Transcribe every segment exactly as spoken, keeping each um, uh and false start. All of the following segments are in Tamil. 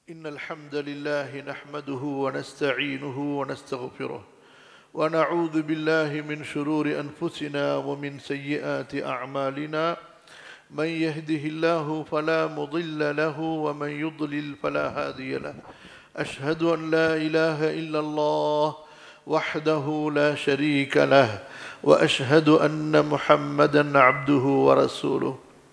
إن الحمد لله نحمده ونستعينه ونستغفره ونعوذ بالله من شرور أنفسنا ومن سيئات أعمالنا من يهده الله فلا مضل له ومن يضلل فلا هادي له أشهد أن لا إله إلا الله وحده لا شريك له وأشهد أن محمدا عبده ورسوله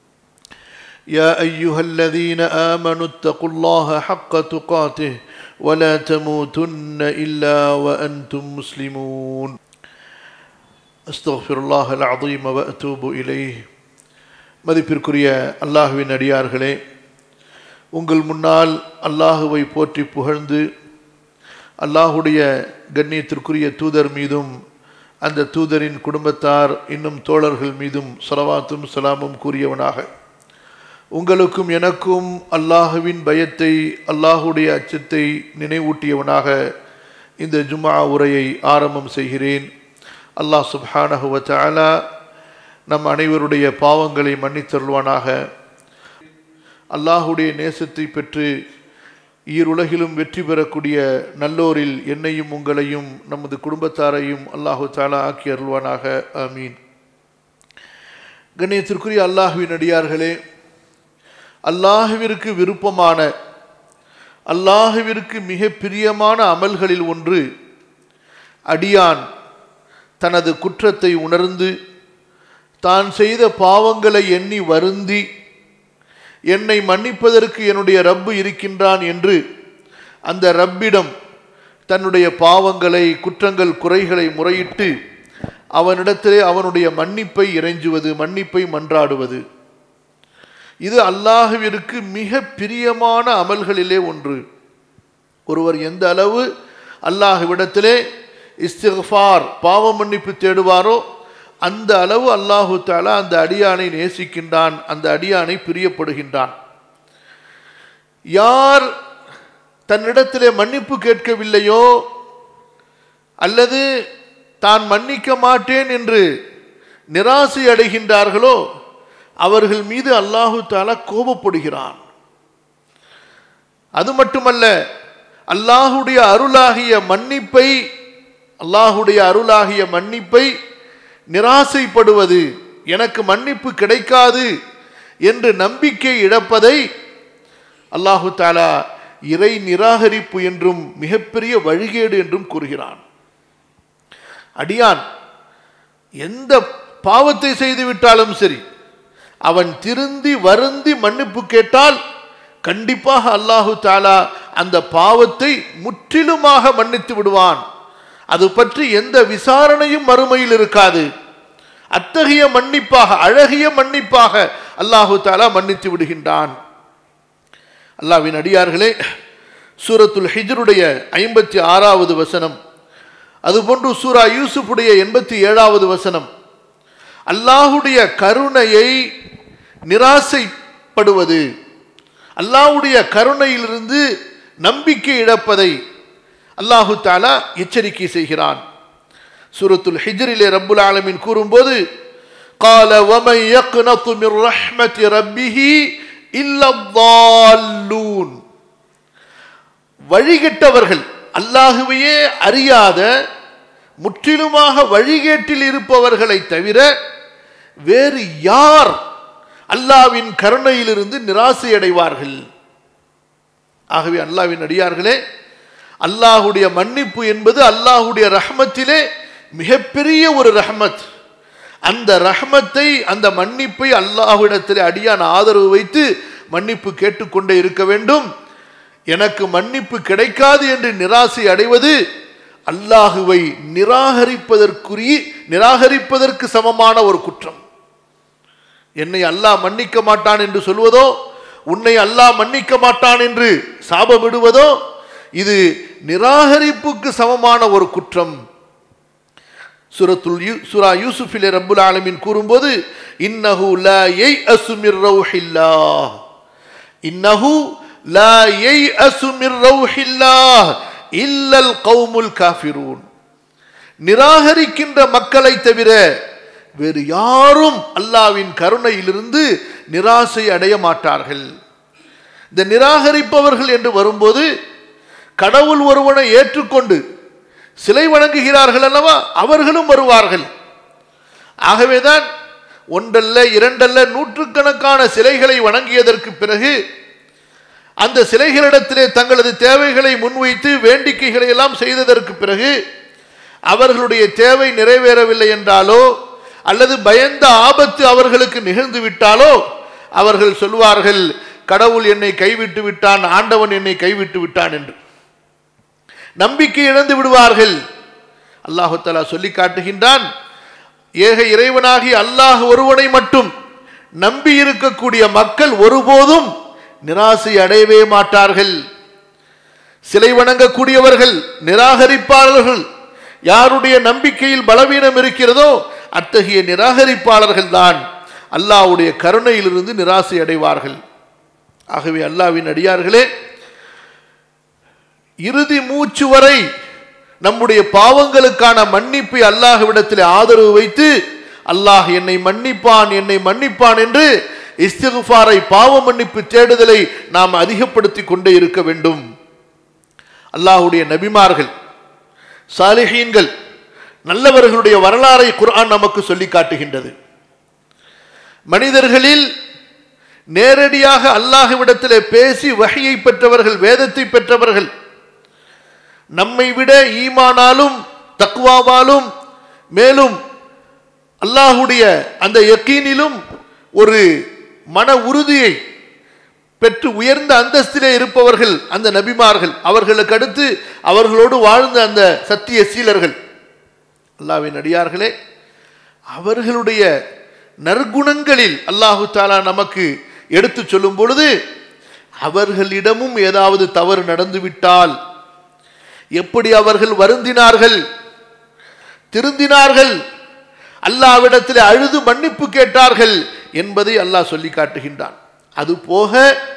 يا أيها الذين آمنوا اتقوا الله حق تقاته ولا تموتن إلا وأنتم مسلمون أستغفر الله العظيم وأتوب إليه மதிப்பிற்குரிய அல்லாஹ்வின் அடியார்களே, உங்கள் முன்னால் அல்லாஹுவை போற்றி புகழ்ந்து அல்லாஹுடைய கண்ணியத்திற்குரிய தூதர் மீதும் அந்த தூதரின் குடும்பத்தார் இன்னும் தோழர்கள் மீதும் ஸலவாத்தும் ஸலாமும் கூறியவனாக உங்களுக்கும் எனக்கும் அல்லாஹுவின் பயத்தை அல்லாஹுடைய அச்சத்தை நினைவூட்டியவனாக இந்த ஜும்ஆ உரையை ஆரம்பம் செய்கிறேன். அல்லாஹ் சுப்ஹானஹு வ தஆலா நம் அனைவருடைய பாவங்களை மன்னித்தருள்வானாக. அல்லாஹுடைய நேசத்தை பெற்று ஈருலகிலும் வெற்றி பெறக்கூடிய நல்லோரில் என்னையும் உங்களையும் நமது குடும்பத்தாரையும் அல்லாஹு தஆலா ஆக்கி அருள்வானாக. ஆமீன். கண்ணியத்திற்குரிய அல்லாஹுவின் அடியார்களே, அல்லாஹுவிற்கு விருப்பமான அல்லாஹுவிற்கு மிக பிரியமான அமல்களில் ஒன்று அடியான் தனது குற்றத்தை உணர்ந்து தான் செய்த பாவங்களை எண்ணி வருந்தி என்னை மன்னிப்பதற்கு என்னுடைய ரப்பு இருக்கின்றான் என்று அந்த ரப்பிடம் தன்னுடைய பாவங்களை குற்றங்கள் குறைகளை முறையிட்டு அவனிடத்திலே அவனுடைய மன்னிப்பை இறைஞ்சுவது, மன்னிப்பை மன்றாடுவது, இது அல்லாஹுவிற்கு மிக பிரியமான அமல்களிலே ஒன்று. ஒருவர் எந்த அளவு அல்லாஹுவிடத்திலே இஸ்திக்ஃபார் பாவ மன்னிப்பு தேடுவாரோ அந்த அளவு அல்லாஹு தஆலா அந்த அடியானை நேசிக்கின்றான், அந்த அடியானை பிரியப்படுகின்றான். யார் தன்னிடத்திலே மன்னிப்பு கேட்கவில்லையோ அல்லது தான் மன்னிக்க மாட்டேன் என்று நிராசை அடைகின்றார்களோ அவர்கள் மீது அல்லாஹு தஆலா கோபப்படுகிறான். அது மட்டுமல்ல, அல்லாஹுடைய அருளாகிய மன்னிப்பை அல்லாஹுடைய அருளாகிய மன்னிப்பை நிராசைப்படுவது, எனக்கு மன்னிப்பு கிடைக்காது என்று நம்பிக்கை இழப்பதை அல்லாஹு தஆலா இறை நிராகரிப்பு என்றும் மிகப்பெரிய வழிகேடு என்றும் கூறுகிறான். அடியான் எந்த பாவத்தை செய்து விட்டாலும் சரி, அவன் திருந்தி வருந்தி மன்னிப்பு கேட்டால் கண்டிப்பாக அல்லாஹு தஆலா அந்த பாவத்தை முற்றிலுமாக மன்னித்து விடுவான். அது பற்றி எந்த விசாரணையும் மறுமையில் இருக்காது. அத்தகைய மன்னிப்பாக, அழகிய மன்னிப்பாக அல்லாஹு தஆலா மன்னித்து விடுகின்றான். அல்லாஹ்வின் அடியார்களே, சூரத்துல் ஹிஜ்ருடைய ஐம்பத்தி ஆறாவது வசனம், அதுபோன்று சூரா யூசுஃபுடைய எண்பத்தி ஏழாவது வசனம் அல்லாஹுடைய கருணையை நிராசைப்படுவது, அல்லாஹுடைய கருணையிலிருந்து நம்பிக்கை இழப்பதை அல்லாஹு தஆலா எச்சரிக்கை செய்கிறான். சூரத்துல் ஹிஜ்ரிலே ரப்புல் ஆலமீன் கூறும்போது, قال ومن يقنط من رحمة ربه إلا الضالون, வழிகெட்டவர்கள், அல்லாஹுவையே அறியாத முற்றிலுமாக வழிகேட்டில் இருப்பவர்களை தவிர வேறு யார் அல்லாஹ்வின் கருணையிலிருந்து நிராசை அடைவார்கள்? ஆகவே அல்லாஹ்வின் அடியார்களே, அல்லாஹுடைய மன்னிப்பு என்பது அல்லாஹுடைய ரஹ்மத்திலே மிகப்பெரிய ஒரு ரஹ்மத். அந்த ரஹ்மத்தை, அந்த மன்னிப்பை அல்லாஹ்விடத்திலே அடியான் ஆதரவு வைத்து மன்னிப்பு கேட்டுக்கொண்டே இருக்க வேண்டும். எனக்கு மன்னிப்பு கிடைக்காது என்று நிராசை அடைவது அல்லாஹுவை நிராகரிப்பதற்குரிய நிராகரிப்பதற்கு சமமான ஒரு குற்றம். என்னை அல்லாஹ் மன்னிக்க மாட்டான் என்று சொல்வதோ, உன்னை அல்லாஹ் மன்னிக்க மாட்டான் என்று சாபமிடுவதோ இது நிராகரிப்புக்கு சமமான ஒரு குற்றம். சூரத்துல் சூரா யூசுஃபிலே ரப்புல் ஆலமீன் கூறும்போது, இன்னஹு லா யைஅசு மிர் ரௌஹில்லாஹ் இன்னஹு லா யைஅசு மிர் ரௌஹில்லாஹ் இல்லல் கௌமுல் காஃபிரூன், நிராகரிக்கின்ற மக்களை தவிர வேறு யாரும் அல்லாஹ்வின் கருணையிலிருந்து நிராசை அடைய மாட்டார்கள். இந்த நிராகரிப்பவர்கள் என்று வரும்போது கடவுள் ஒருவனை ஏற்றுக்கொண்டு சிலை வணங்குகிறார்கள் அல்லவா, அவர்களும் வருவார்கள். ஆகவேதான் ஒன்றல்ல இரண்டல்ல நூற்றுக்கணக்கான சிலைகளை வணங்கியதற்கு பிறகு அந்த சிலைகளிடத்திலே தங்களது தேவைகளை முன்வைத்து வேண்டிக்கைகளை எல்லாம் செய்ததற்கு பிறகு அவர்களுடைய தேவை நிறைவேறவில்லை என்றாலோ அல்லது பயந்த ஆபத்து அவர்களுக்கு நிகழ்ந்து விட்டாலோ அவர்கள் சொல்வார்கள், கடவுள் என்னை கைவிட்டு விட்டான், ஆண்டவன் என்னை கைவிட்டு விட்டான் என்று நம்பிக்கை இழந்து விடுவார்கள். அல்லாஹு தஆலா சொல்லி காட்டுகின்றான், ஏக இறைவனாகி அல்லாஹ் ஒருவனை மட்டும் நம்பி இருக்கக்கூடிய மக்கள் ஒருபோதும் நிராசை அடையவே மாட்டார்கள். சிலை வணங்கக்கூடியவர்கள், நிராகரிப்பாளர்கள், யாருடைய நம்பிக்கையில் பலவீனம் இருக்கிறதோ அத்தகைய நிராகரிப்பாளர்கள் தான் அல்லாஹ்வுடைய கருணையிலிருந்து நிராசை அடைவார்கள். ஆகவே அல்லாஹ்வின் அடியார்களே, இறுதி மூச்சு வரை நம்முடைய பாவங்களுக்கான மன்னிப்பை அல்லாஹ்விடத்தில் ஆதரவு வைத்து அல்லாஹ் என்னை மன்னிப்பான் என்னை மன்னிப்பான் என்று இஸ்திக்ஃபாரை, பாவ மன்னிப்பு தேடுதலை நாம் அதிகப்படுத்தி கொண்டே இருக்க வேண்டும். அல்லாஹ்வுடைய நபிமார்கள், சாலிஹீன்கள், நல்லவர்களுடைய வரலாறை குர்ஆன் நமக்கு சொல்லி காட்டுகின்றது. மனிதர்களில் நேரடியாக அல்லாஹ்விடத்திலே பேசி வஹியை பெற்றவர்கள், வேதத்தை பெற்றவர்கள், நம்மை விட ஈமானாலும் தக்வாவாலும் மேலும் அல்லாஹ்வுடைய அந்த யக்கீனிலும் ஒரு மன உறுதியை பெற்று உயர்ந்த அந்தஸ்திலே இருப்பவர்கள் அந்த நபிமார்கள். அவர்களுக்கு அடுத்து அவர்களோடு வாழ்ந்த அந்த சத்திய சீலர்கள், அல்லாஹ்வின் அடியார்களே, அவர்களுடைய நற்குணங்களில் அல்லாஹு தஆலா நமக்கு எடுத்து சொல்லும் பொழுது அவர்களிடமும் ஏதாவது தவறு நடந்துவிட்டால் எப்படி அவர்கள் வருந்தினார்கள், திருந்தினார்கள், அல்லாஹ்விடத்தில் அழுது மன்னிப்பு கேட்டார்கள் என்பதை அல்லாஹ் சொல்லி காட்டுகின்றான். அதுபோக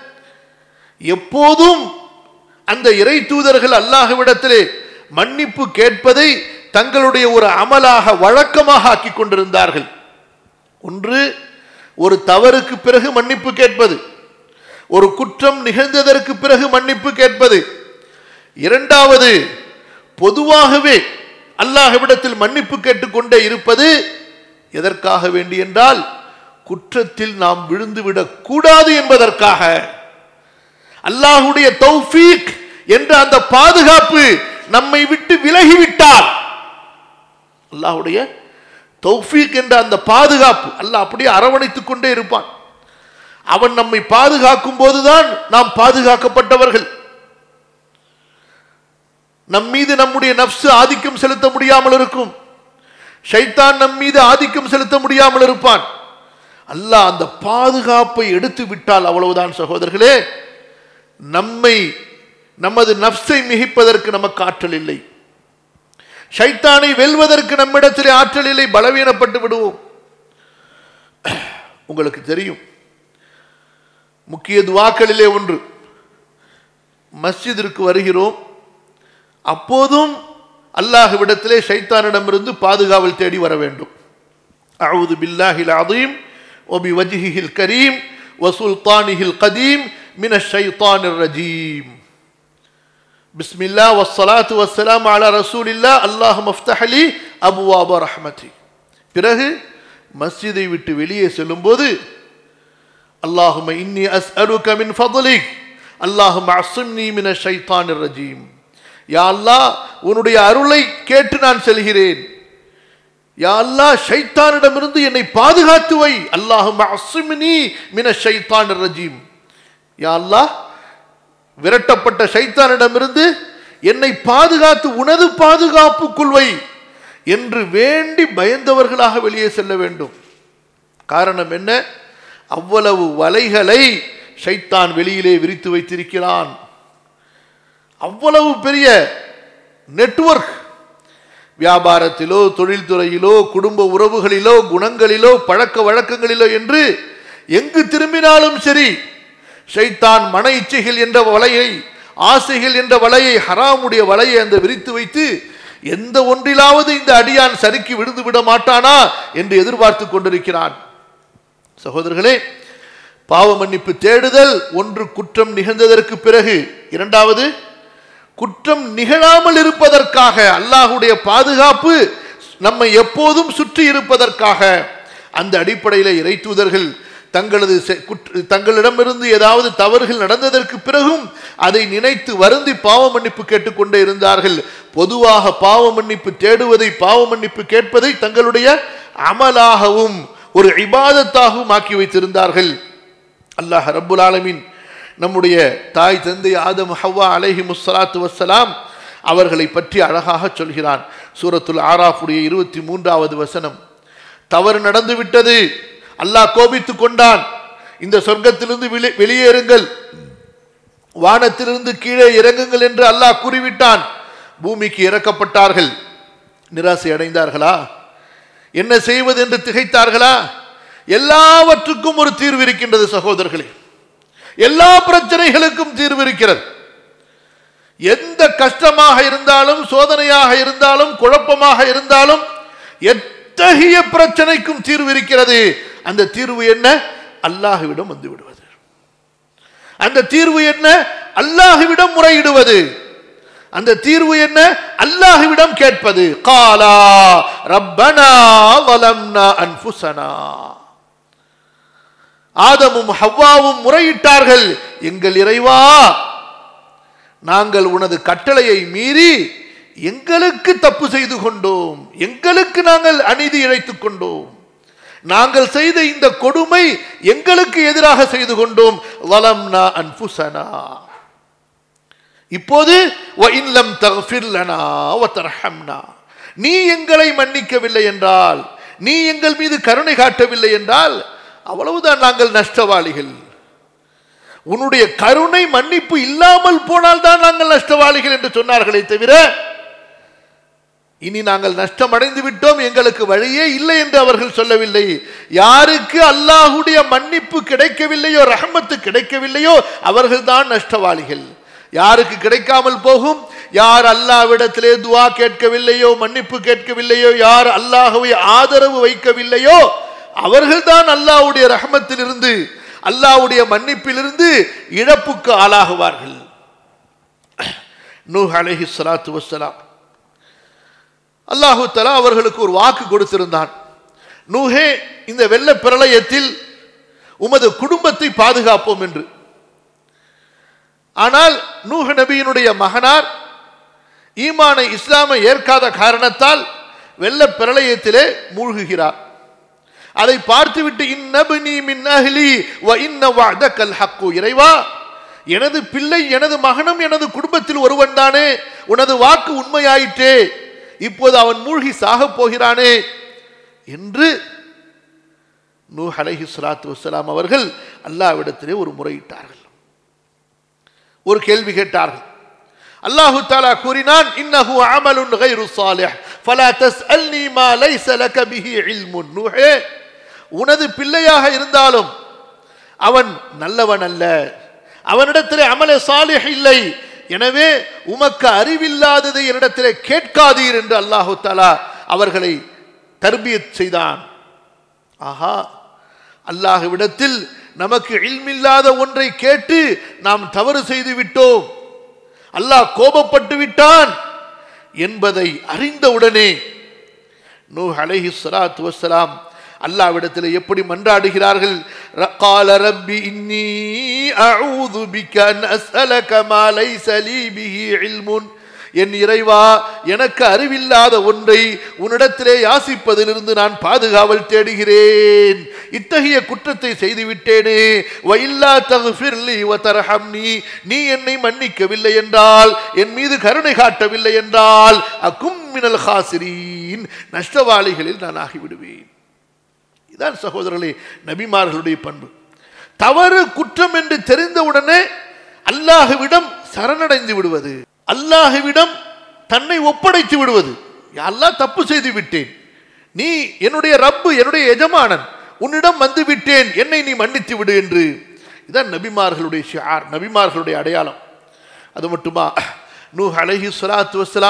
எப்போதும் அந்த இறை தூதர்கள் அல்லாஹ்விடத்திலே மன்னிப்பு கேட்பதை தங்களுடைய ஒரு அமலாக வழக்கமாக ஆக்கி கொண்டிருந்தார்கள். ஒன்று, ஒரு தவறுக்கு பிறகு மன்னிப்பு கேட்பது, ஒரு குற்றம் நிகழ்ந்ததற்கு பிறகு மன்னிப்பு கேட்பது. இரண்டாவது, பொதுவாகவே அல்லாஹ்விடத்தில் மன்னிப்பு கேட்டுக்கொண்டே இருப்பது. எதற்காக வேண்டி என்றால் குற்றத்தில் நாம் விழுந்துவிடக் கூடாது என்பதற்காக. அல்லாஹ்வுடைய தௌஃபீக் என்ற அந்த பாதுகாப்பு நம்மை விட்டு விலகிவிட்டால், அல்லாஹ்வுடைய தௌஃபீக் என்ற அந்த பாதுகாப்பு, அல்லாஹ் அப்படியே அரவணைத்துக் கொண்டே இருப்பான். அவன் நம்மை பாதுகாக்கும் போதுதான் நாம் பாதுகாக்கப்பட்டவர்கள். நம் மீது நம்முடைய நஃப்ஸ் ஆதிக்கம் செலுத்த முடியாமல் இருக்கும், ஷைத்தான் நம் மீது ஆதிக்கம் செலுத்த முடியாமல் இருப்பான். அல்லாஹ் அந்த பாதுகாப்பை எடுத்து விட்டால் அவ்வளவுதான் சகோதரர்களே, நம்மை நமது நஃப்ஸை மிகைப்பதற்கு நமக்கு ஆற்றல் இல்லை, ஷைத்தானை வெல்வதற்கு நம்மிடத்திலே ஆற்றல் இல்லை, பலவீனப்பட்டு விடுவோம். உங்களுக்கு தெரியும், முக்கிய துஆக்களிலே ஒன்று, மஸ்ஜிதிற்கு வருகிறோம், அப்போதும் அல்லாஹ்விடத்திலே ஷைத்தானிடமிருந்து பாதுகாவல் தேடி வர வேண்டும். அஊது பில்லாஹில் அஸீம் வ பிவஜ்ஹில் கரீம் வ சுல்தானிஹில் கதீம் மினஷ் ஷைத்தானிர் ரஜீம். பிஸ்மில்லாஹ் வஸ்ஸலாத்து வஸ்ஸலாமு அலா ரசூலில்லாஹ் அல்லாஹும்ம ஃப்தஹ் லி அப்வாப ரஹ்மதி. பிறகு மஸ்ஜிதை விட்டு வெளியே செல்லும்போது அல்லாஹும்ம இன்னி அஸ்அலுக மின் ஃபضலிக் அல்லாஹும்ம அஸ்ஸிம்னி மினஷ் ஷைத்தானிர் ரஜீம். யா அல்லாஹ், உன்னுடைய அருளை கேட்டு நான் செல்கிறேன். யா அல்லாஹ், ஷைத்தானிடமிருந்து என்னை பாதுகாத்து வை. அல்லாஹும்ம அஸ்ஸிம்னி மினஷ் ஷைத்தானிர் ரஜீம். யா அல்லாஹ், விரட்டப்பட்ட ஷைத்தானிடமிருந்து என்னை பாதுகாத்து உனது பாதுகாப்புக்குள் வை என்று வேண்டி பயந்தவர்களாக வெளியே செல்ல வேண்டும். காரணம் என்ன? அவ்வளவு வலைகளை ஷைத்தான் வெளியிலே விரித்து வைத்திருக்கிறான். அவ்வளவு பெரிய நெட்வொர்க், வியாபாரத்திலோ தொழில்துறையிலோ குடும்ப உறவுகளிலோ குணங்களிலோ பழக்க வழக்கங்களிலோ என்று எங்கு திரும்பினாலும் சரி, ஷைத்தான் மன இச்சைகள் என்ற வலையை, ஆசைகள் என்ற வலையை, ஹராமுடைய வலையை அந்த விரித்து வைத்து எந்த ஒன்றிலாவது இந்த அடியான் சறுக்கி விழுந்து விட மாட்டானா என்று எதிர்பார்த்து கொண்டிருக்கிறான். சகோதரர்களே, பாவ மன்னிப்பு தேடுதல் ஒன்று குற்றம் நிகழ்ந்ததற்கு பிறகு, இரண்டாவது குற்றம் நிகழாமல் இருப்பதற்காக, அல்லாஹ்வுடைய பாதுகாப்பு நம்மை எப்போதும் சுற்றி இருப்பதற்காக. அந்த அடிப்படையில் இறை தூதர்கள் தங்களது தங்களிடமிருந்து ஏதாவது தவறுகள் நடந்ததற்கு பிறகும் அதை நினைத்து வருந்தி பாவ மன்னிப்பு கேட்டுக்கொண்டே இருந்தார்கள். பொதுவாக பாவ மன்னிப்பு தேடுவதை, பாவ மன்னிப்பு கேட்பதை தங்களுடைய அமலாகவும் ஒரு இபாதத்தாகவும் ஆக்கி வைத்திருந்தார்கள். அல்லாஹ் ரப்புல் ஆலமீன் நம்முடைய தாய் தந்தை ஆதம் ஹவ்வா அலைஹிமுஸ் ஸலாத்து வஸ்ஸலாம் அவர்களை பற்றி அழகாக சொல்கிறான். சூரத்துல் ஆராஃபுடைய இருபத்தி மூன்றாவது வசனம், தவறு நடந்து விட்டது, அல்லாஹ் கோபித்துக் கொண்டான், இந்த சொர்க்கத்திலிருந்து வெளியேறுங்கள், வானத்திலிருந்து கீழே இறங்குங்கள் என்று அல்லாஹ் கூறிவிட்டான். பூமிக்கு இறக்கப்பட்டார்கள். நிராசை அடைந்தார்களா? என்ன செய்வது என்று திகைத்தார்களா? எல்லாவற்றுக்கும் ஒரு தீர்வு இருக்கின்றது சகோதரர்களே. எல்லா பிரச்சனைகளுக்கும் தீர்வு இருக்கிறது. எந்த கஷ்டமாக இருந்தாலும், சோதனையாக இருந்தாலும், குழப்பமாக இருந்தாலும், எத்தகைய பிரச்சனைக்கும் தீர்வு இருக்கிறது. அந்த தீர்வு என்ன? அல்லாஹ்விடம் வந்து விடுவது. அந்த தீர்வு என்ன? அல்லாஹ்விடம் முறையிடுவது. அந்த தீர்வு என்ன? அல்லாஹ்விடம் கேட்பது. காலா ரப்பனா வலம்னா அன்ஃபுஸனா. ஆதமும் ஹவ்வாவும் முறையிட்டார்கள், எங்கள் இறைவா, நாங்கள் உனது கட்டளையை மீறி எங்களுக்கு தப்பு செய்து கொண்டோம், எங்களுக்கு நாங்கள் அநீதி இழைத்துக் கொண்டோம், நாங்கள் செய்த இந்த கொடுமை எங்களுக்கு எதிராக செய்து கொண்டோம். வலம்னா அன்ஃபுஸனா. இப்போது வஇன் லம் தக்ஃபிர் லனா வதர்ஹம்னா, நீ எங்களை மன்னிக்கவில்லை என்றால், நீ எங்கள் மீது கருணை காட்டவில்லை என்றால் அவ்வளவுதான், நாங்கள் நஷ்டவாளிகள். உன்னுடைய கருணை மன்னிப்பு இல்லாமல் போனால் தான் நாங்கள் நஷ்டவாளிகள் என்று சொன்னார்களே தவிர, இனி நாங்கள் நஷ்டம் அடைந்து விட்டோம், எங்களுக்கு வழியே இல்லை என்று அவர்கள் சொல்லவில்லை. யாருக்கு அல்லாஹ்வுடைய மன்னிப்பு கிடைக்கவில்லையோ, ரஹ்மத்து கிடைக்கவில்லையோ, அவர்கள் தான் நஷ்டவாளிகள். யாருக்கு கிடைக்காமல் போகும்? யார் அல்லாஹ்விடத்திலே துஆ கேட்கவில்லையோ, மன்னிப்பு கேட்கவில்லையோ, யார் அல்லாஹ்வை ஆதரவு வைக்கவில்லையோ, அவர்கள்தான் அல்லாஹ்வுடைய ரஹ்மத்திலிருந்து, அல்லாஹ்வுடைய மன்னிப்பிலிருந்து இழப்புக்கு ஆளாகுவார்கள். நூஹ் அலைஹிஸ்ஸலாத்து வஸ்ஸலாம், அல்லாஹு தஆலா அவர்களுக்கு ஒரு வாக்கு கொடுத்திருந்தான். நூஹே, இந்த வெள்ள பிரளயத்தில் உமது குடும்பத்தை பாதுகாப்போம் என்று. ஆனால் நூஹ் நபியினுடைய மகனார் ஈமானை, இஸ்லாமை ஏற்காத காரணத்தால் வெள்ள பிரளயத்திலே மூழ்குகிறார். அதை பார்த்துவிட்டு இன்னப்னி மின் அஹ்லி வ இன்ன வஅதகல் ஹக்கு, இறைவா, எனது பிள்ளை, எனது மகனும் எனது குடும்பத்தில் ஒருவன் தானே, உனது வாக்கு உண்மையாயிற்றே, இப்போது அவன் மூழ்கி சாக போகிறானே என்று நூஹ் அலைஹிஸ்ஸலாத்து வஸ்ஸலாம் அவர்கள் அல்லாஹ்விடத்திலே ஒரு முறையிட்டார்கள், ஒரு கேள்வி கேட்டார்கள். அல்லாஹு தஆலா கூறினான், இன்னஹு அமலுன் கைரு ஸாலிஹ் ஃபலா தஸ்அல்னி மா லைஸ லக பிஹி இல்முன். நூஹே, உனது பிள்ளையாக இருந்தாலும் அவன் நல்லவன் அல்ல, அவனிடத்திலே அமலே சாலிஹ் இல்லை, எனவே உமக்கு அறிவில்லாததை என்னிடத்திலே கேட்காதீர் என்று அல்லாஹு தஆலா அவர்களை தர்பியத் செய்தான். ஆஹா, அல்லாஹ்விடத்தில் நமக்கு இல்மில்லாத ஒன்றை கேட்டு நாம் தவறு செய்து விட்டோம், அல்லாஹ் கோபப்பட்டு விட்டான் என்பதை அறிந்தவுடனே நூஹ் அலைஹிஸ்ஸலாத்து வஸ்ஸலாம் அல்லாஹ்விடத்தில் எப்படி மன்றாடுகிறார்கள்? قال رب إني أعوذ بك أن أسألك ما ليس لي به علم. என் இறைவா, எனக்கு அறிவில்லாத ஒன்றை உன்னிடத்திலே யாசிப்பதிலிருந்து நான் பாதுகாவல் தேடுகிறேன். இத்தகைய குற்றத்தை செய்துவிட்டேனே. வஇல்லா தக்ஃபிர்லி வதர்ஹம்னி, நீ என்னை மன்னிக்கவில்லை என்றால், என் மீது கருணை காட்டவில்லை என்றால், அகும் மினல் காசிரீன், நஷ்டவாளிகளில் நான் ஆகிவிடுவேன். இதான் சகோதரர்களே நபிமார்களுடைய பண்பு. தவறு குற்றம் என்று தெரிந்தவுடனே அல்லாஹ்விடம் சரணடைந்து விடுவது, அல்லாஹ்விடம் தன்னை ஒப்படைத்து விடுவது. அல்லாஹ், தப்பு செய்து விட்டேன், நீ என்னுடைய ரப்பு, என்னுடைய எஜமானன், உன்னிடம் வந்து விட்டேன், என்னை நீ மன்னித்து விடு என்று. இதான் நபிமார்களுடைய ஷிஆர், நபிமார்களுடைய அடையாளம். அது மட்டுமா, நூஹ் அலைஹிஸ்ஸலாத்து வஸ்ஸலாம்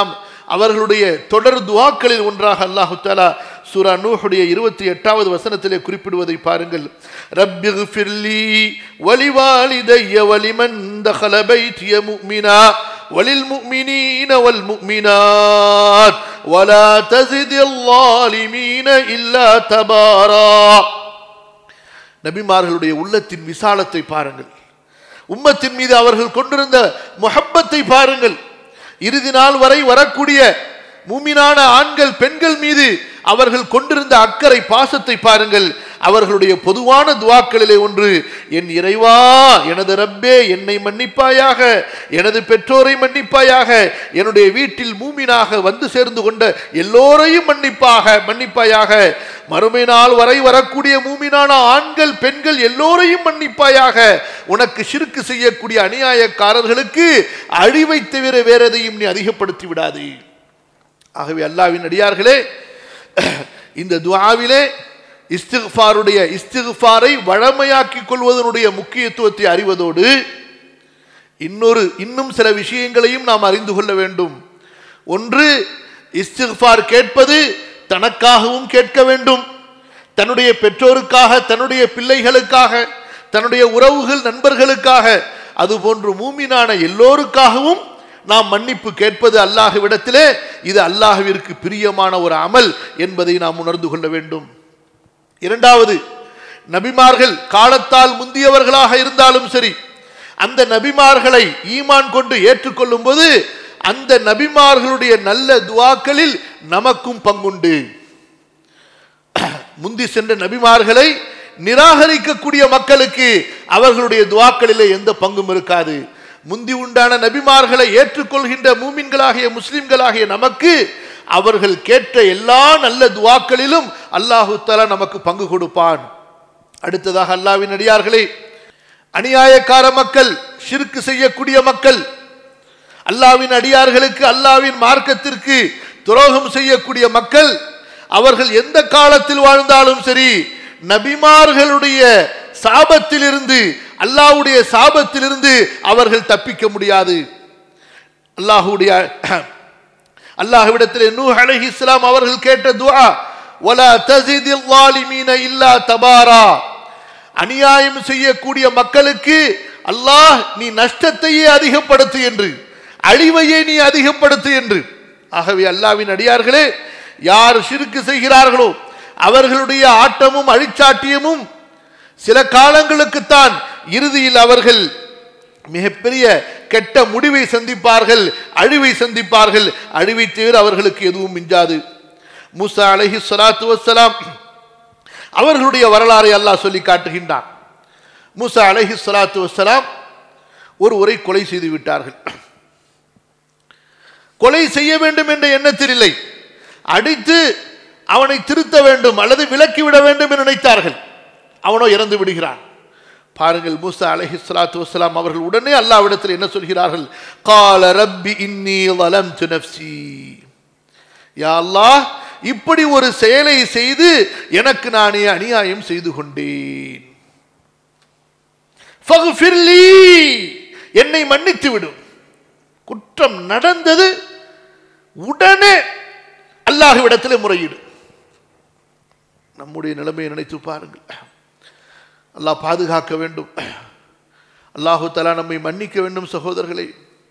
அவர்களுடைய தொடர் துஆக்களில் ஒன்றாக அல்லாஹ் தஆலா சூரா நூஹுடைய இருபத்தி எட்டாவது வசனத்திலே குறிப்பிடுவதை பாருங்கள். ரப்பிக்ஃபிர்லி வலிவாலிதைய வலிமன் தഖல பைத்திய முஃமினா வலில் முஃமினீன வல் முஃமினாத் வலா தஸிதில் ஸாலிமீன இல்லா தபாரா. நபிமார்களுடைய உள்ளத்தின் விசாலத்தை பாருங்கள். உம்மத்தின் மீது அவர்கள் கொண்டிருந்த முஹப்பத்தை பாருங்கள். இறுதி நாள் வரை வரக்கூடிய மூமினான ஆண்கள் பெண்கள் மீது அவர்கள் கொண்டிருந்த அக்கறை பாசத்தை பாருங்கள். அவர்களுடைய பொதுவான துஆக்களிலே ஒன்று, என் இறைவா, எனது ரப்பே, என்னை மன்னிப்பாயாக, எனது பெற்றோரை மன்னிப்பாயாக, என்னுடைய வீட்டில் மூமினாக வந்து சேர்ந்து கொண்ட எல்லோரையும் மன்னிப்பாக மன்னிப்பாயாக, மறுமை நாள் வரை வரக்கூடிய மூமினான ஆண்கள் பெண்கள் எல்லோரையும் மன்னிப்பாயாக, உனக்கு ஷிர்க் செய்யக்கூடிய அநியாயக்காரர்களுக்கு அழிவை தவிர வேற எதையும் நீ அதிகப்படுத்தி விடாதே. ஆகவே அல்லாஹ்வின் அடியார்களே, இந்த துஆவிலே இஸ்திக்ஃபாருடைய இஸ்திக்ஃபாரை வழமையாக்கிக் கொள்வதனுடைய முக்கியத்துவத்தை அறிவதோடு இன்னொரு இன்னும் சில விஷயங்களையும் நாம் அறிந்து கொள்ள வேண்டும். ஒன்று, இஸ்திக்ஃபார் கேட்பது தனக்காகவும் கேட்க வேண்டும், தன்னுடைய பெற்றோருக்காக, தன்னுடைய பிள்ளைகளுக்காக, தன்னுடைய உறவுகள் நண்பர்களுக்காக, அதுபோன்று மூமினான எல்லோருக்காகவும் நாம் மன்னிப்பு கேட்பது அல்லாஹ்விடத்திலே இது அல்லாஹ்விற்கு பிரியமான ஒரு அமல் என்பதை நாம் உணர்ந்து கொள்ள வேண்டும். இரண்டாவது, நபிமார்கள் காலத்தால் முந்தியவர்களாக இருந்தாலும் சரி, அந்த நபிமார்களை ஈமான் கொண்டு ஏற்றுக்கொள்ளும் போது அந்த நபிமார்களுடைய நல்ல துஆக்களில் நமக்கும் பங்குண்டு. முந்தி சென்ற நபிமார்களை நிராகரிக்கக்கூடிய மக்களுக்கு அவர்களுடைய துஆக்களிலே எந்த பங்கும் இருக்காது. முந்தி உண்டான நபிமார்களை ஏற்றுக்கொள்கின்ற மூமின்களாகிய முஸ்லிம்களாகிய நமக்கு அவர்கள் கேட்ட எல்லா நல்ல துஆக்களிலும் அல்லாஹு தஆலா நமக்கு பங்கு கொடுப்பான். அடுத்ததாக அல்லாஹ்வின் அடியார்களே, அநியாயக்கார மக்கள், ஷிர்க் செய்யக்கூடிய மக்கள், அல்லாஹ்வின் அடியார்களுக்கு, அல்லாஹ்வின் மார்க்கத்திற்கு துரோகம் செய்யக்கூடிய மக்கள், அவர்கள் எந்த காலத்தில் வாழ்ந்தாலும் சரி நபிமார்களுடைய சாபத்திலிருந்து, அல்லாஹ்வுடைய சாபத்திலிருந்து அவர்கள் தப்பிக்க முடியாது. அல்லாஹ்வுடைய அல்லாஹ்விடத்தில் நூஹ் அலைஹிஸ்ஸலாம் அவர்கள் கேட்ட துஆ, வலா தஸிதில் ஸாலிமீன இல்லா தபாரா. அநியாயம் செய்யக்கூடிய மக்களுக்கு அல்லாஹ் நீ நஷ்டத்தையே அதிகப்படுத்து என்று, அழிவையே நீ அதிகப்படுத்து என்று. ஆகவே அல்லாஹ்வின் அடியார்களே, யார் ஷிர்க் செய்கிறார்களோ அவர்களுடைய ஆட்டமும் அழிச்சாட்டியமும் சில காலங்களுக்குத்தான், இறுதியில் அவர்கள் மிகப்பெரிய கெட்ட முடிவை சந்திப்பார்கள், அழிவை சந்திப்பார்கள். அழிவை தவிர அவர்களுக்கு எதுவும் மிஞ்சாது. மூசா அலைஹி ஸலாத்து வஸ்ஸலாம் அவர்களுடைய வரலாறை அல்லாஹ் சொல்லி காட்டுகின்றான். மூசா அலைஹி ஸலாத்து வஸ்ஸலாம் ஒரு உரை கொலை செய்து விட்டார்கள். கொலை செய்ய வேண்டும் என்ற எண்ணத்தில் இல்லை, அடித்து அவனை திருத்த வேண்டும் அல்லது விலக்கிவிட வேண்டும் என்று நினைத்தார்கள். அவனோ இறந்து விடுகிறான். பாருங்கள், மூசா அலைஹி ஸலாத்து வஸ்ஸலாம் அவர்கள் உடனே அல்லாஹ்விடத்தில் என்ன சொல்கிறார்கள்? கால ரப்பி இன்னி ஸலம்து நஃப்ஸி. யா அல்லாஹ், இப்படி ஒரு செயலை செய்து எனக்கு நானே அநியாயம் செய்து கொண்டேன். ஃபக்ஃபிர்லி, என்னை மன்னித்து விடு. குற்றம் நடந்தது, உடனே அல்லாஹ்விடத்தில் முறையீடு. நம்முடைய நிலைமையை நினைத்து பாருங்கள். அல்லாஹ் பாதுகாக்க வேண்டும். அல்லாஹு தஆலா நம்மை மன்னிக்க வேண்டும். சகோதரர்களே,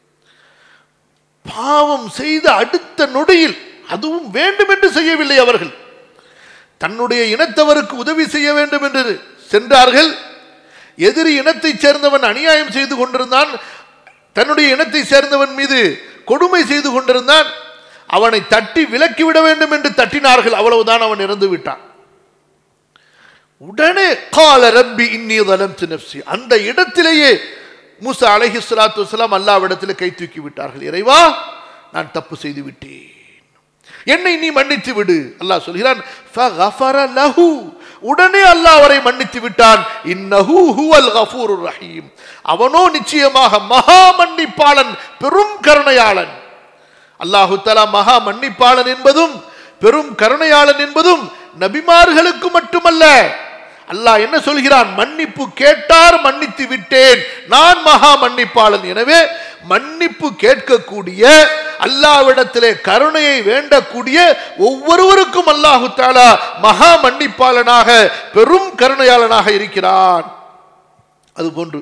பாவம் செய்த அடுத்த நொடியில், அதுவும் வேண்டும் என்று செய்யவில்லை, அவர்கள் தன்னுடைய இனத்தவருக்கு உதவி செய்ய வேண்டும் என்று சென்றார்கள். எதிரி இனத்தை சேர்ந்தவன் அநியாயம் செய்து கொண்டிருந்தான், தன்னுடைய இனத்தை சேர்ந்தவன் மீது கொடுமை செய்து கொண்டிருந்தான். அவனை தட்டி விலக்கிவிட வேண்டும் என்று தட்டினார்கள். அவ்வளவுதான், அவன் இறந்து விட்டான். உடனே கால ரப்பி இன்னி ஸலம்து நஃப்ஸி, அந்த இடத்திலேயே மூசா அலைஹி ஸலாத்து வஸ்ஸலாம் அல்லாஹ்விடத்தில் கை தூக்கி விட்டார்கள். இறைவா, நான் தப்பு செய்து விட்டேன், என்னை நீ மன்னித்து விடு. அல்லாஹ் சொல்கிறான், ஃபகஃபர லஹு, உடனே அல்லாஹ் அவரை மன்னித்து விட்டான். இன்னஹு ஹுவல் கஃபூருர் ரஹீம், அவனோ நிச்சயமாக மகா மன்னிப்பாளன், பெரும் கருணையாளன். அல்லாஹு தஆலா மகா மன்னிப்பாளன் என்பதும் பெரும் கருணையாளன் என்பதும் நபிமார்களுக்கு மட்டுமல்ல, அல்லாஹ் என்ன சொல்கிறான்? மன்னிப்பு கேட்டார், மன்னித்து விட்டேன், நான் மகா மன்னிப்பாளன். எனவே மன்னிப்பு கேட்கக்கூடிய, அல்லாஹ்விடத்திலே கருணையை வேண்டக்கூடிய ஒவ்வொருவருக்கும் அல்லாஹு தஆலா மகா மன்னிப்பாளனாக, பெரும் கருணையாளனாக இருக்கிறான். அதுபோன்று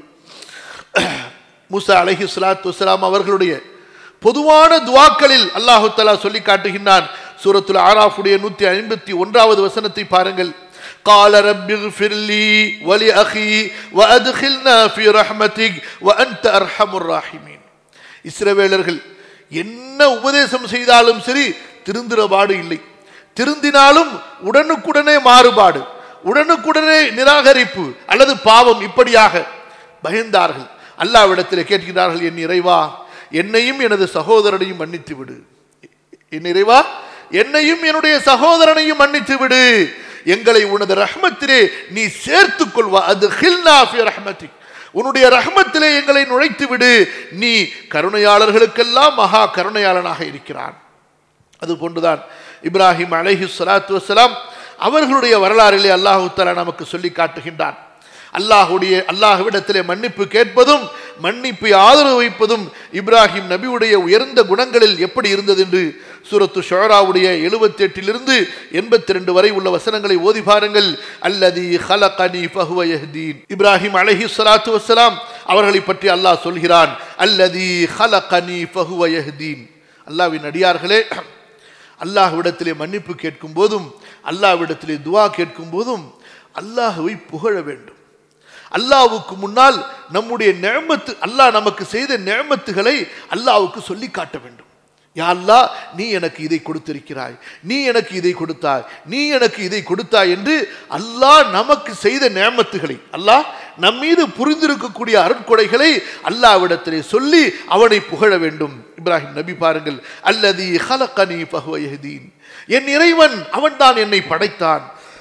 மூசா அலைஹிஸ்ஸலாத்து வஸ்ஸலாம் அவர்களுடைய பொதுவான துஆக்களில் அல்லாஹு தஆலா சொல்லி காட்டுகின்றான். சூரத்துல் ஆராஃபுடைய நூற்றி ஐம்பத்தி ஒன்றாவது வசனத்தை பாருங்கள். قال رب اغفر لي ولأخي وأدخلنا في رحمتك وأنت أرحم الراحمين. இஸ்ரவேலர்கள் என்ன உபதேசம் செய்தாலும் சரி திருந்துறபாடு இல்லை. திருந்தினாலும் உடனுக்குடனே மாறுபாடு, உடனுக்குடனே நிராகரிப்பு அல்லது பாவம், இப்படியாக பயந்தார்கள். அல்லாஹ்விடத்தில் கேட்கிறார்கள், என் இறைவா, என்னையும் எனது சகோதரனையும் மன்னித்து விடு. என் இறைவா, என்னையும் என்னுடைய சகோதரனையும் மன்னித்து விடு. எங்களை உனது ரஹ்மத்திலே நீ சேர்த்துக் கொள்வா. அது ஹில்னா ஃபி ரஹ்மத்திக், உன்னுடைய ரஹ்மத்திலே எங்களை நுழைத்து விடு. நீ கருணையாளர்களுக்கெல்லாம் மகா கருணையாளனாக இருக்கிறான். அது போன்றுதான் இப்ராஹிம் அலைஹிஸ்ஸலாத்து வஸ்ஸலாம் அவர்களுடைய வரலாறிலே அல்லாஹு தஆலா நமக்கு சொல்லி காட்டுகின்றான். அல்லாஹுடைய அல்லாஹ்விடத்திலே மன்னிப்பு கேட்பதும் மன்னிப்பை ஆதரவு வைப்பதும் இப்ராஹிம் நபியுடைய உயர்ந்த குணங்களில் எப்படி இருந்தது என்று சூரத்து ஷுஆராவுடைய எழுபத்தி எட்டிலிருந்து எண்பத்தி இரண்டு வரை உள்ள வசனங்களை ஓதி பாருங்கள். அல்லதி ஹலகனி ஃபஹுவ யஹ்தீன். இப்ராஹிம் அலைஹிஸ்ஸலாத்து வஸ்ஸலாம் அவர்களை பற்றி அல்லாஹ் சொல்கிறான், அல்லதி ஹலகனி ஃபஹுவ யஹ்தீன். அல்லாஹ்வின் அடியார்களே, அல்லாஹ்விடத்திலே மன்னிப்பு கேட்கும் போதும் அல்லாஹ்விடத்திலே துஆ கேட்கும் போதும் அல்லாஹ்வை புகழ வேண்டும். அல்லாஹ்வுக்கு முன்னால் நம்முடைய நிஅமத்து, அல்லாஹ் நமக்கு செய்த நிஅமத்துகளை அல்லாஹ்வுக்கு சொல்லி காட்ட வேண்டும். யா அல்லாஹ், நீ எனக்கு இதை கொடுத்திருக்கிறாய், நீ எனக்கு இதை கொடுத்தாய், நீ எனக்கு இதை கொடுத்தாய் என்று அல்லாஹ் நமக்கு செய்த நிஅமத்துகளை, அல்லாஹ் நம் மீது புரிந்திருக்கக்கூடிய அருட்கொடைகளை அல்லாஹ்விடத்திலே சொல்லி அவனை புகழ வேண்டும். இப்ராஹிம் நபி பாருங்கள், அல்லதி ஹலகனி ஃபஹுவ யஹ்தீன். என் இறைவன் அவன்தான் என்னை படைத்தான்,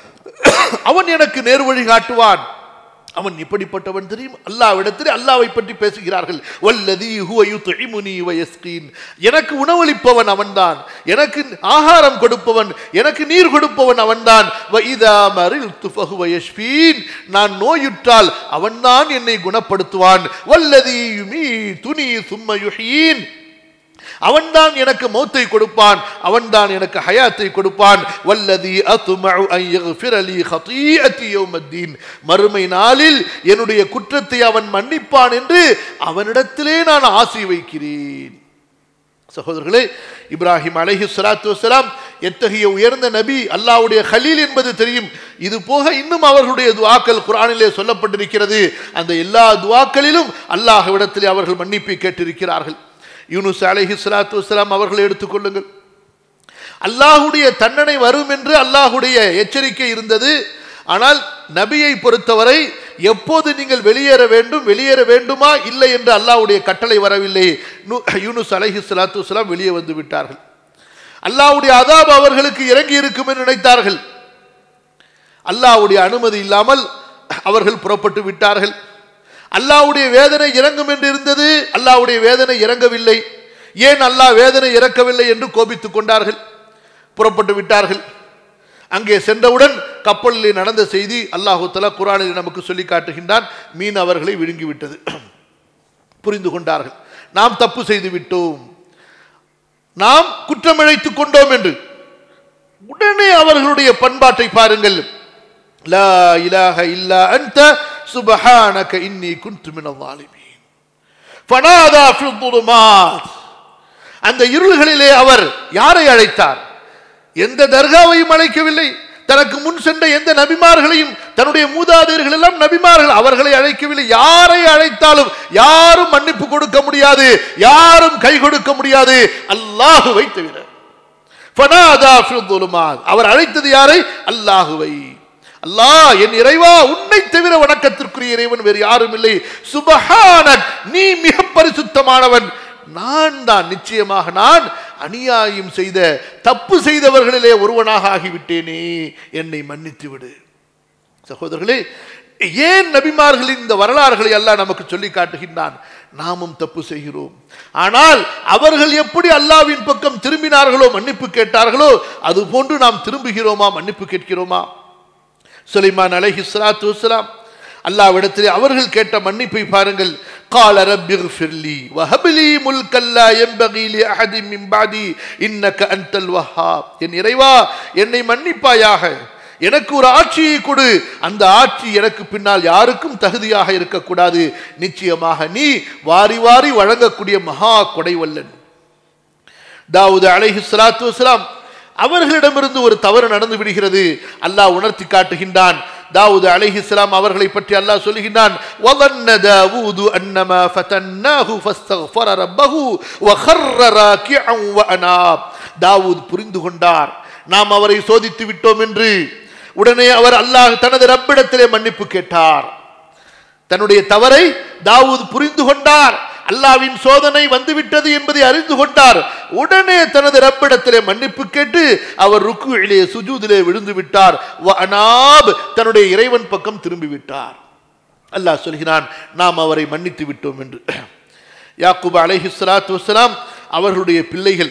அவன் எனக்கு நேர்வழி காட்டுவான். அவன் எப்படிப்பட்டவன் தெரியும்? அல்லாஹ்விடத்திலே அல்லாஹ்வை பற்றி பேசுகிறார்கள். வல்லதி ஹுவ யுத்இமுனி வ யஸ்கீன். எனக்கு உணவளிப்பவன் அவன்தான், எனக்கு ஆகாரம் கொடுப்பவன், எனக்கு நீர் கொடுப்பவன் அவன்தான். வ இதா மரில்து ஃபஹுவ யஷ்ஃபீன். நான் நோயுற்றால் அவன்தான் என்னை குணப்படுத்துவான். வல்லதி யுமீதுனி சும்ம யுஹ்யீன். அவன்தான் எனக்கு மௌத்தை கொடுப்பான், அவன்தான் எனக்கு ஹயாத்தை கொடுப்பான். வல்லதி அத்மஉ அன் யக்ஃபிர லீ ஹதீஅத்தி யௌமத்தீன். மறுமை நாளில் என்னுடைய குற்றத்தை அவன் மன்னிப்பான் என்று அவனிடத்திலே நான் ஆசை வைக்கிறேன். சகோதரர்களே, இப்ராஹிம் அலைஹிஸ்ஸலாத்து வஸ்ஸலாம் எத்தகைய உயர்ந்த நபி, அல்லாஹ்வுடைய கலீல் என்பது தெரியும். இது போக இன்னும் அவர்களுடைய துஆக்கள் குர்ஆனிலே சொல்லப்பட்டிருக்கிறது. அந்த எல்லா துஆக்களிலும் அல்லாஹ்விடத்திலே அவர்கள் மன்னிப்பை கேட்டிருக்கிறார்கள். யூனுஸ் அலைஹிஸ்ஸலாத்து வஸ்ஸலாம் அவர்களை எடுத்துக்கொள்ளுங்கள். அல்லாஹ்வுடைய தண்டனை வரும் என்று அல்லாஹ்வுடைய எச்சரிக்கை இருந்தது. ஆனால் நபியை பொறுத்தவரை எப்போது நீங்கள் வெளியேற வேண்டும், வெளியேற வேண்டுமா இல்லை என்று அல்லாஹ்வுடைய கட்டளை வரவில்லை. யூனுஸ் அலைஹிஸ்ஸலாத்து வஸ்ஸலாம் வெளியே வந்து விட்டார்கள். அல்லாஹ்வுடைய அதாப் அவர்களுக்கு இறங்கி இருக்கும் என்று நினைத்தார்கள். அல்லாஹ்வுடைய அனுமதி இல்லாமல் அவர்கள் புறப்பட்டு விட்டார்கள். அல்லாஹ்வுடைய வேதனை இறங்கும் என்று இருந்தது, அல்லாஹ்வுடைய வேதனை இறங்கவில்லை. ஏன் அல்லாஹ் வேதனை இறக்கவில்லை என்று கோபித்துக் கொண்டார்கள், புறப்பட்டு விட்டார்கள். அங்கே சென்றவுடன் கப்பலிலே நடந்த செய்தி அல்லாஹு தஆலா குர்ஆனில் நமக்கு சொல்லி காட்டுகின்றான். மீன் அவர்களை விழுங்கிவிட்டது. புரிந்து கொண்டார்கள், நாம் தப்பு செய்து விட்டோம், நாம் குற்றமிழைத்துக் கொண்டோம் என்று. உடனே அவர்களுடைய பண்பாட்டை பாருங்கள். லா இலாஹ இல்லா அன்த சுப்ஹானக இன்னி குன்து மினல் ஸாலிமீன். ஃபனாதா ஃபி ظுலுமாத். அந்த இருள்களிலே அவர் யாரை அழைத்தார்? எந்த தர்காவையும் அழைக்கவில்லை, தனக்கு முன் சென்ற எந்த நபிமார்களையும், தன்னுடைய மூதாதையர்கள் எல்லாம் நபிமார்கள், அவர்களை அழைக்கவில்லை. யாரை அழைத்தாலும் யாரும் மன்னிப்பு கொடுக்க முடியாது, யாரும் கை கொடுக்க முடியாது, அல்லாஹ்வை தவிர. ஃபனாதா ஃபி ظுலுமாத். அவர் அழைத்தது யாரை? அல்லாஹ்வை. அல்லாஹ், என் இறைவா, உன்னை தவிர வணக்கத்திற்குரிய இறைவன் வேறு யாரும் இல்லை. சுப்ஹானக், நீ மிக பரிசுத்தமானவன். நான் தான், நிச்சயமாக நான் அநியாயம் செய்த, தப்பு செய்தவர்களிலே ஒருவனாக ஆகிவிட்டேனே, என்னை மன்னித்து விடு. சகோதரர்களே, ஏன் நபிமார்களின் இந்த வரலாறுகளை அல்லாஹ் நமக்கு சொல்லி காட்டுகின்றான்? நாமும் தப்பு செய்கிறோம். ஆனால் அவர்கள் எப்படி அல்லாஹ்வின் பக்கம் திரும்பினார்களோ, மன்னிப்பு கேட்டார்களோ, அது போன்று நாம் திரும்புகிறோமா, மன்னிப்பு கேட்கிறோமா? சுலைமான் அலைஹிஸ்ஸலாத்து வஸ்ஸலாம் அல்லாஹ்விடத்திலே அவர்கள் கேட்ட மன்னிப்பை பாருங்கள். قال رب اغفر لي وهب لي ملكا لا ينبغي لأحد من بعدي إنك أنت الوهاب. என் இறைவா, என்னை மன்னிப்பாயாக, எனக்கு ஒரு ஆட்சியை கொடு, அந்த ஆட்சி எனக்கு பின்னால் யாருக்கும் தகுதியாக இருக்கக்கூடாது, நிச்சயமாக நீ வாரி வாரி வழங்கக்கூடிய மகா கொடைவல்லன். தாவூத் அலைஹிஸ்ஸலாத்து வஸ்ஸலாம் அவர்களிடமிருந்து ஒரு தவறு நடந்து விடுகிறது. அல்லாஹ் உணர்த்தி காட்டுகின்றான். தாவூத் அலைஹிஸ்ஸலாம் அவர்களை பற்றி அல்லாஹ் சொல்லுகின்றான், وَظَنَّ دَاوُودُ أَنَّمَا فَتَنَّاهُ فَاسْتَغْفَرَ رَبَّهُ وَخَرَّ رَاكِعًا وَأَنَابَ. தாவூத் புரிந்து கொண்டார், நாம் அவரை சோதித்து விட்டோம் என்று. உடனே அவர் அல்லாஹ் தனது ரப்பிடத்திலே மன்னிப்பு கேட்டார். தன்னுடைய தவறை தாவூத் புரிந்து கொண்டார், அல்லாஹ்வின் சோதனை வந்துவிட்டது என்பதை அறிந்து கொண்டார். உடனே தனது ரப்பிடத்திலே மன்னிப்பு கேட்டு அவர் ருக்குஇலே சுஜூதிலே விழுந்து விட்டார். வஅனாப், தன்னுடைய இறைவன் பக்கம் திரும்பி விட்டார். அல்லாஹ் சொல்கிறான், நாம் அவரை மன்னித்து விட்டோம் என்று. யாக்கூப் அலைஹிஸ்ஸலாத்து வஸ்ஸலாம் அவர்களுடைய பிள்ளைகள்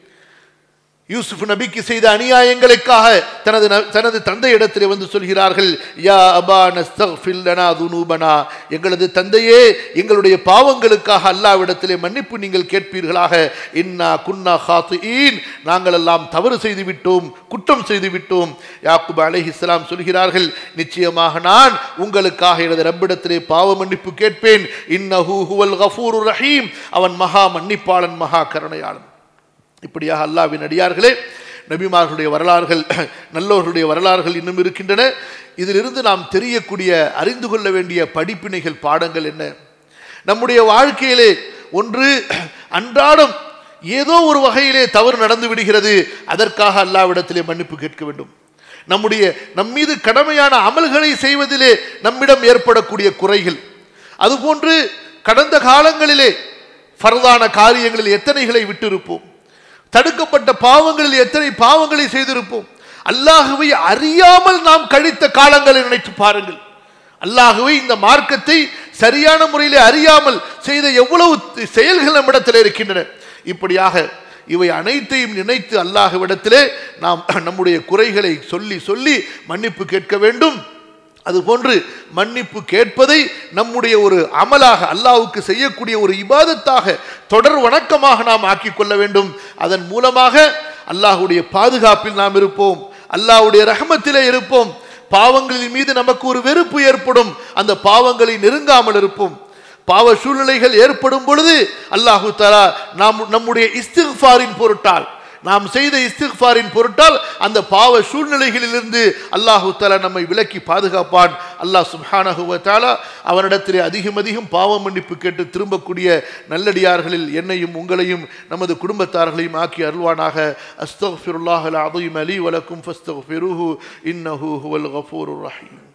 யூசுப் நபிக்கு செய்த அநியாயங்களுக்காக தனது தனது தந்தையிடத்திலே வந்து சொல்கிறார்கள், யா அபா நஸ்தக்ஃபிர் லனா துனூபனா, எங்களது தந்தையே, எங்களுடைய பாவங்களுக்காக அல்லாஹ்விடத்திலே மன்னிப்பு நீங்கள் கேட்பீர்களாக. இன்னா குன்னா ஹாத்திஈன், நாங்கள் எல்லாம் தவறு செய்து விட்டோம், குற்றம் செய்து விட்டோம். யாக்கூப் அலைஹிஸ்ஸலாம் சொல்கிறார்கள், நிச்சயமாக நான் உங்களுக்காக எனது ரப்பிடத்திலே பாவ மன்னிப்பு கேட்பேன். இன்னஹு ஹுவல் கஃபூருர் ரஹீம், அவன் மகா மன்னிப்பாளன், மகா கருணையாளன். இப்படியாக அல்லாஹ்வின் அடியார்களே, நபிமார்களுடைய வரலாறுகள், நல்லோர்களுடைய வரலாறுகள் இன்னும் இருக்கின்றன. இதிலிருந்து நாம் தெரியக்கூடிய, அறிந்து கொள்ள வேண்டிய படிப்பினைகள், பாடங்கள் என்ன? நம்முடைய வாழ்க்கையிலே ஒன்று, அன்றாடம் ஏதோ ஒரு வகையிலே தவறு நடந்து விடுகிறது, அதற்காக அல்லாஹ்விடத்திலே மன்னிப்பு கேட்க வேண்டும். நம்முடைய நம்மீது கடமையான அமல்களை செய்வதிலே நம்மிடம் ஏற்படக்கூடிய குறைகள், அதுபோன்று கடந்த காலங்களிலே ஃபர்தான காரியங்களில் எத்தனைகளை விட்டிருப்போம், தடுக்கப்பட்ட பாவங்களில் எத்தனை பாவங்களை செய்திருப்போம். அல்லாஹுவை அறியாமல் நாம் கழித்த காலங்களை நினைத்து பாருங்கள். அல்லாஹுவை, இந்த மார்க்கத்தை சரியான முறையில் அறியாமல் செய்த எவ்வளவு செயல்கள் நம்மிடத்தில் இருக்கின்றன. இப்படியாக இவை அனைத்தையும் நினைத்து அல்லாஹ்விடத்திலே நாம் நம்முடைய குறைகளை சொல்லி சொல்லி மன்னிப்பு கேட்க வேண்டும். அதுபோன்று மன்னிப்பு கேட்பதை நம்முடைய ஒரு அமலாக, அல்லாஹ்வுக்கு செய்யக்கூடிய ஒரு இபாதத்தாக, தொடர் வணக்கமாக நாம் ஆக்கிக் கொள்ள வேண்டும். அதன் மூலமாக அல்லாஹ்வுடைய பாதுகாப்பில் நாம் இருப்போம், அல்லாஹ்வுடைய ரஹ்மத்திலே இருப்போம். பாவங்களின் மீது நமக்கு ஒரு வெறுப்பு ஏற்படும், அந்த பாவங்களை நெருங்காமல் இருப்போம். பாவ சூழ்நிலைகள் ஏற்படும் பொழுது அல்லாஹு தஆலா நாம் நம்முடைய இஸ்திக்ஃபாரின் பொருட்டால், நாம் செய்த இஸ்திக்ஃபாரின் பொருட்டால் அந்த பாவ சூழ்நிலைகளிலிருந்து அல்லாஹு தஆலா நம்மை விலக்கி பாதுகாப்பான். அல்லாஹ் சுப்ஹானஹு வ தஆலா அவனிடத்திலே அதிகம் அதிகம் பாவ மன்னிப்பு கேட்டு திரும்பக்கூடிய நல்லடியார்களில் என்னையும் உங்களையும் நமது குடும்பத்தார்களையும் ஆக்கி அருள்வானாக. அஸ்தக்ஃபிருல்லாஹல் அஸீம் லீ வ லக்கும் ஃபஸ்தக்ஃபிருஹு இன்னஹு ஹுவல் கஃபூருர் ரஹீம்.